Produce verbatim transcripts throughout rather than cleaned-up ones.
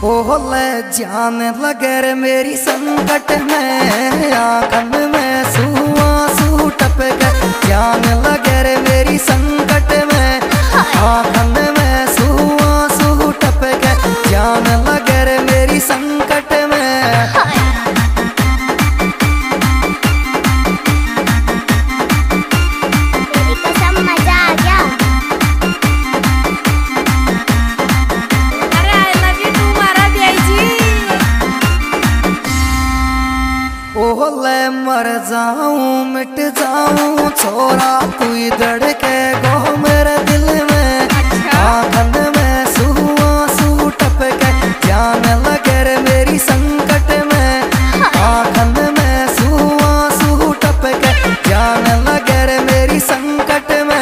ओले जान लगे रे मेरी संकट में, आंखन में सुआ सू टपके। जान लगे रे मेरी संकट में, आंखन में सुआ सू टपके। जान लगे रे मेरी संकट में। ओले मर जाऊं मिट जाऊं छोरा तू धड़के गो मेरे दिल में। आंखन में सुआ सू टपके। जान लगे रे मेरी संकट में, आंखन में सुआ सू टपके। जान लगे रे मेरी संकट में।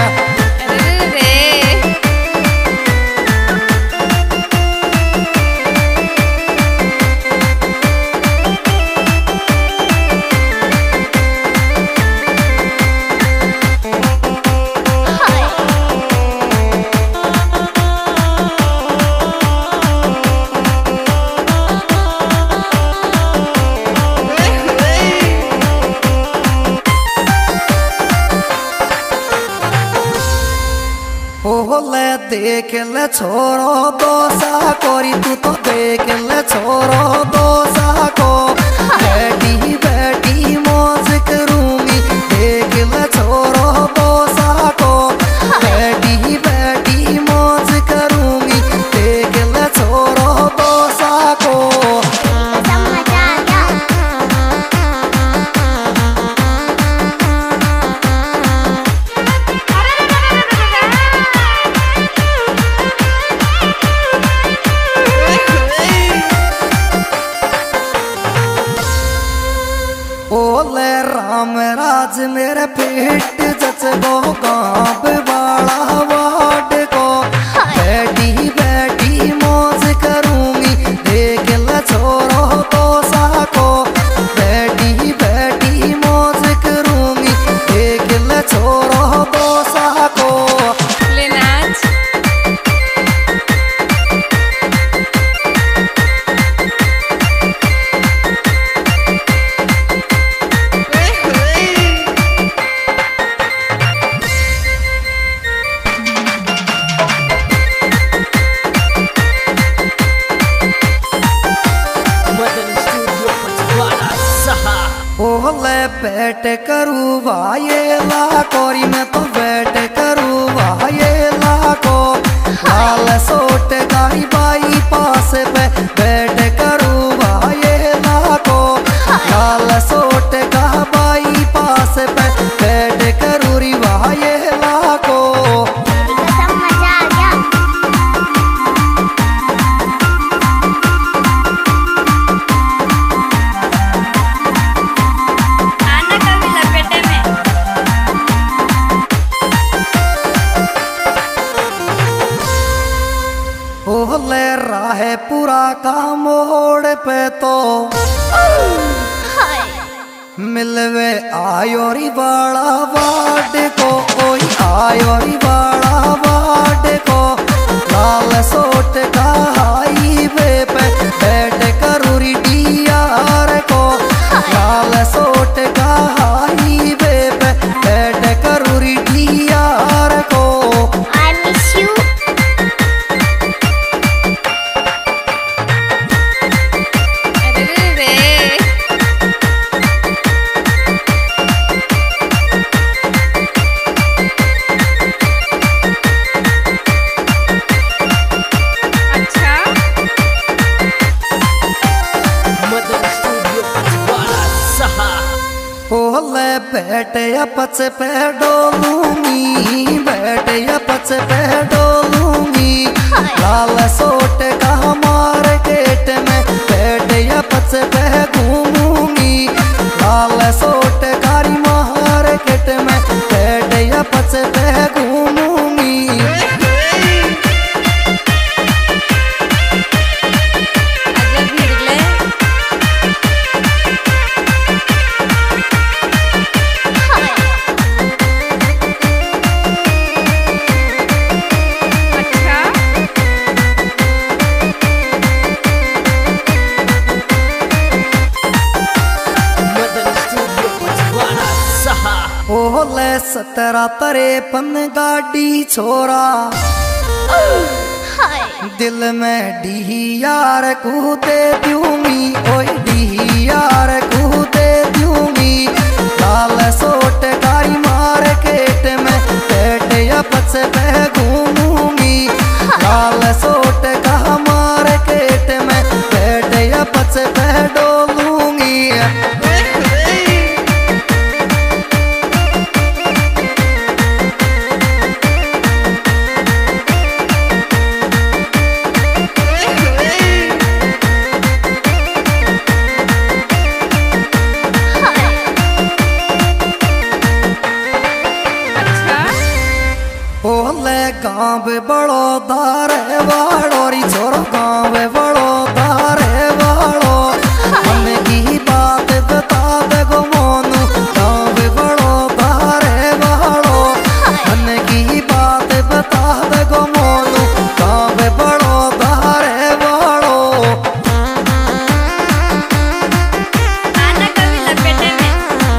ओले देख ले छोरो दोसा कोरी तू तो देख ले छोरो दोसा को। बैठी बैठी मौज करूंगी देख ले छोरो दोसा को। बैठी बैठी मौज करूंगी देख ले छोरो दोसा को। ओले राम राज मेरे पेट जचबो गाँव वाला वाड को। बैठी बैठी मौज करूंगी देख ले छोरो दोसा को। बैठी बैठी मौज करूंगी देख ले छोरो दोसा को। ओले बैठ करू वायेला कोरी में तो बैठ करू वायेला को। लाल सोट गाई बाई पास पे बैठ करू वायेला को। लाल सोट गा बाई पास पे बैठ करू री वायेला को। ओले राहे पूरा का मोड़ पे तो मिलवे आयोरी बड़ा वाड को। कोई आयोरी बड़ा वाड को। लाल सोट का हाईवे पे बैठ करूरी डीआर को। लाल सोट का हाईवे पे बैठ करूरी डीआर को। ओले बैठ या पच पे डोलूंगी बैठ या पच पे डोलूंगी। लाल सोट का मार्केट में बैठ या पच पे घूमूंगी। लाल सोट कारी मार्केट में बैठ या पच पे घूमूंगी। सतरा तरेपन गाड़ी छोरा दिल में डी यार को दे दूंगी, ओए डी यार को दे दूंगी। लाल सोट गाड़ी मार्केट में पेट या पच पे घूमूंगी। लाल सोट का मार्केट में पेट या पच पे डोलूंगी। गाँव बड़ो दारे वाड़ोरी छोरो गाँव बड़ो दारे वाड़ो मन की बात बता दे गो मोनू। गाँव बड़ो दारे वाड़ो मन की बात बता दे गो मोनू। गाँव बड़ो दारे वाड़ो आना कभी लपेटे में।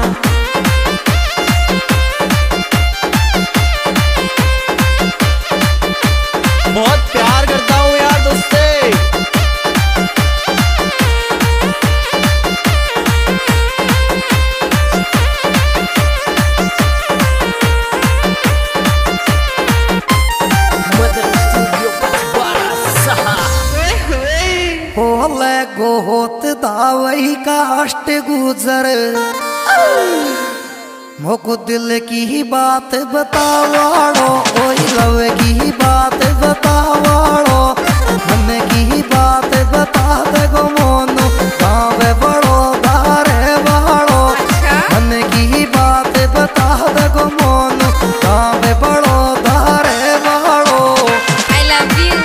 बहुत प्यार करता हूँ यार दोस्ते। बोले गोत दावई काष्ट गुजर मोको दिल की बात बतावाड़ो, ओई लव की बात बतावाड़ो। मन की बात बता दे गो मोनू। गाँव बड़ो दारे वाड़ो मन की बात बता दे गो मोनू। गाँव बड़ो दारे वाड़ो I love you।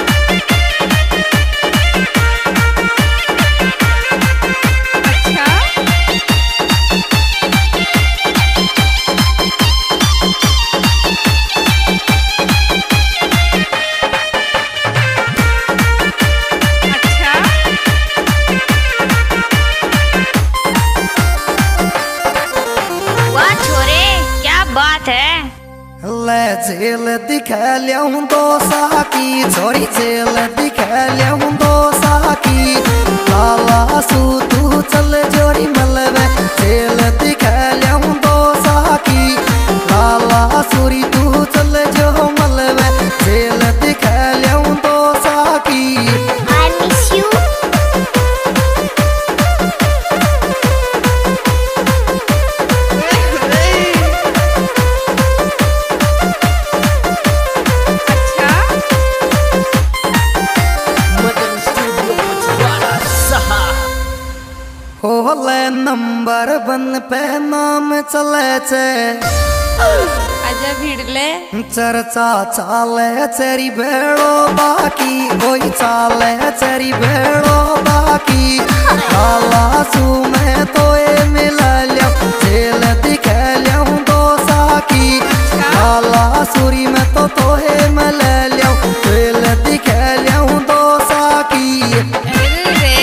अच्छा वाह छोरे क्या बात है। ले जेल दिखा लियाऊं दो साकी, छोरी जेल दिखा लियाऊं दो साकी। लाला सू तू चल जोरी मलवे जेल दिखा लियाऊं दो साकी। लाला सूरी तू चल जो मलवे जेल दिखा लियाऊं दो साकी। I miss you। होले नंबर वन पे नाम चले छे। आजा भिड़ले चर्चा चाले चेरी भेड़ो बाकी, ओई चाले चेरी भेड़ो बाकी। लाला सू में तो ए मिला लिया जेल दिखा लियाऊं दो साकी। लाला सूरी में तो तो ए मिला लिया जेल दिखा लियाऊं दो साकी। अरे रे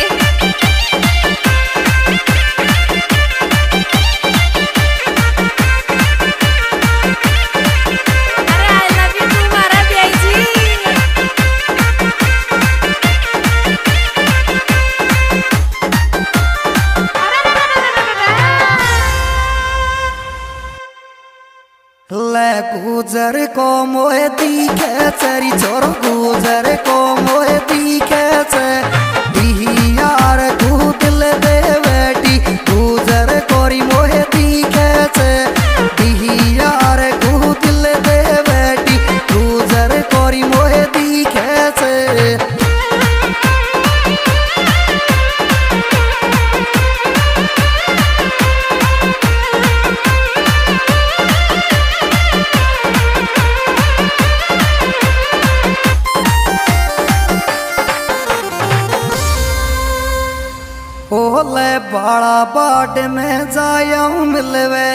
अरे I love you तुम्हारा भी जी। ले गुजर को मोहे दिखे चरी छोरो गुजर को मोहे दिखे से। दी यार तू दिल दे बेटी गुजर कोरी मोहे दिखे से। दी यार तू दिल दे बेटी गुजर कोरी मोहे दिखे से। ओले बाड़ा बाट में जायाऊं मिलवे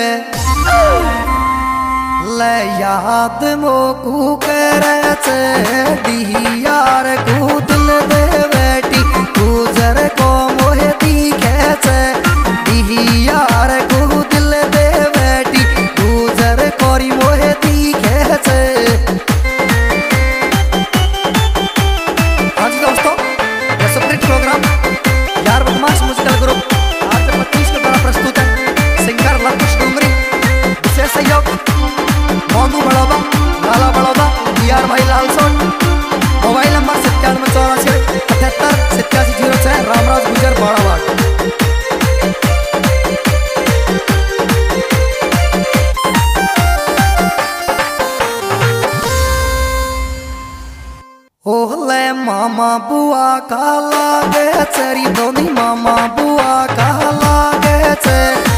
ले याद मोकू करे छे। दी यार को दिल दे बेटी गुजर को मोहे दिखे छे। दी यार को दिल दे बेटी गुजर ओले मामा बुआ का लागे चरी दोनी मामा बुआ का लागे छे।